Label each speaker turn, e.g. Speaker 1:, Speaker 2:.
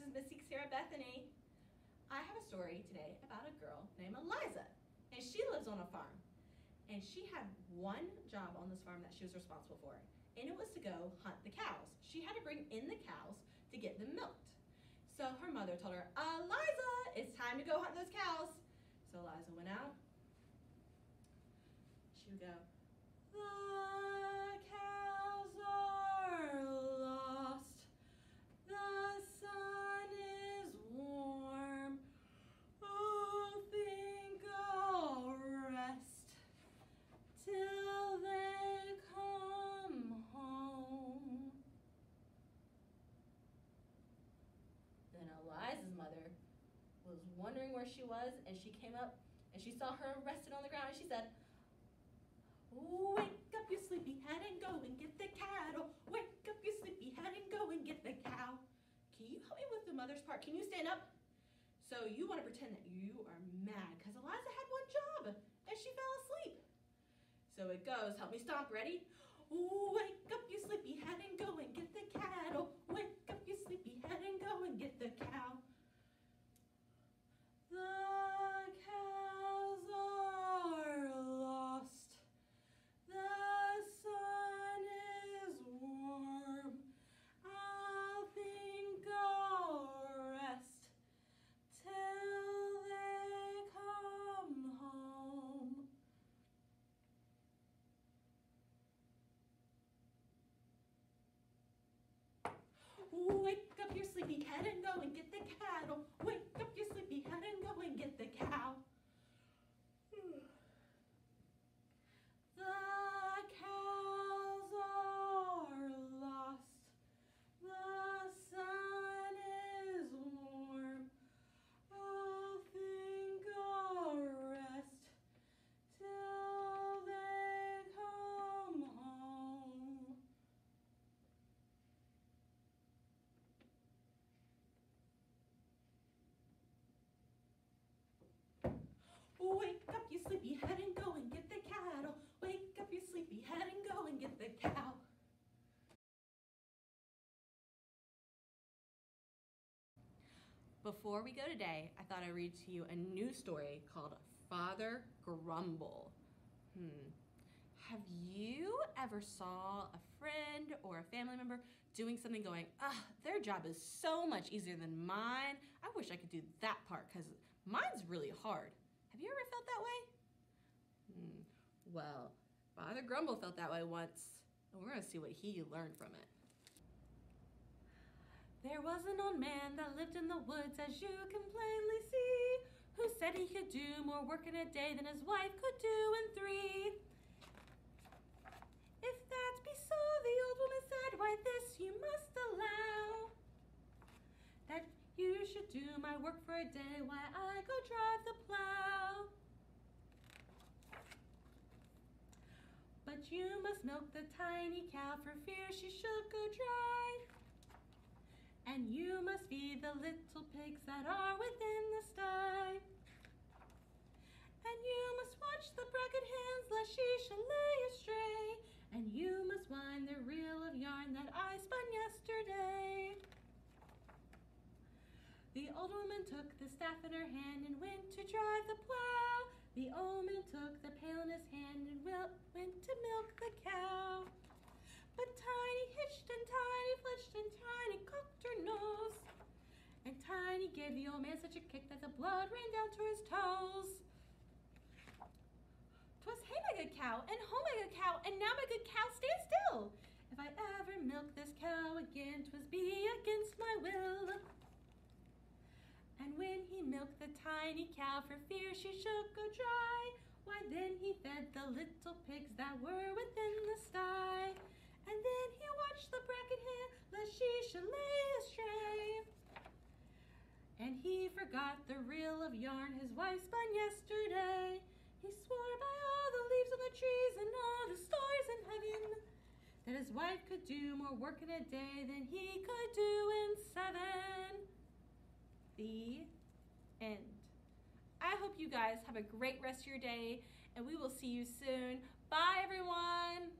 Speaker 1: Miss Eakes here at Bethany. I have a story today about a girl named Eliza, and she lives on a farm. And she had one job on this farm that she was responsible for, and it was to go hunt the cows. She had to bring in the cows to get them milked. So her mother told her, Eliza, it's time to go hunt those cows. So Eliza went out. She would go, the cows are lost. The sun is warm. Oh, think I'll rest till they come home. Then Eliza's mother was wondering where she was, and she came up and she saw her rested on the ground, and she said, wake up, you sleepy head, and go and get the cattle. Wake up, you sleepy head, and go and get the cow. Can you help me with the mother's part? Can you stand up? So you want to pretend that you are mad because Eliza had one job and she fell asleep. So it goes, help me stomp, ready? Wake up, you sleepy head, and go and get the cattle. Wake up, you sleepy head, and go and get the cow. The cows are lost. The sun is warm. I think I'll rest till they come home. Wake up your sleepy head and go and get the cattle. Wake up your sleepy head and go and get the cow. The cows are lost. The sun is warm. I think I'll rest till they come home. Wake up, you sleepy head, and go and get the cattle. Wake up, you sleepy head, and go and get the cow. Before we go today, I thought I'd read to you a new story called Father Grumble. Have you ever saw a friend or a family member doing something going, their job is so much easier than mine. I wish I could do that part because mine's really hard. Have you ever felt that way? Well, Father Grumble felt that way once, and we're going to see what he learned from it. There was an old man that lived in the woods, as you can plainly see, who said he could do more work in a day than his wife could do in 3. If that be so, the old woman said, why this you must allow, that you should do my work for a day while I go drive the plow. But you must milk the tiny cow for fear she should go dry. And you must feed the little pigs that are within the sty. And you must watch the braggart hens lest she should lay astray. And you must wind the reel of yarn that I spun yesterday. The old woman took the staff in her hand and went to drive the plow. The old man took the pail in his hand and went to milk the cow. But Tiny hitched and Tiny fletched and Tiny cocked her nose. And Tiny gave the old man such a kick that the blood ran down to his toes. 'Twas hey my good cow, and ho my good cow, and now my good cow stand still. If I ever milk this cow again, 'twas be against my will. And when he milked the tiny cow for fear she should go dry, why then he fed the little pigs that were within the sty. And then he watched the braggart hen lest she should lay astray. And he forgot the reel of yarn his wife spun yesterday. He swore by all the leaves on the trees and all the stars in heaven that his wife could do more work in a day than he could do in 7. The end. I hope you guys have a great rest of your day, and we will see you soon. Bye, everyone.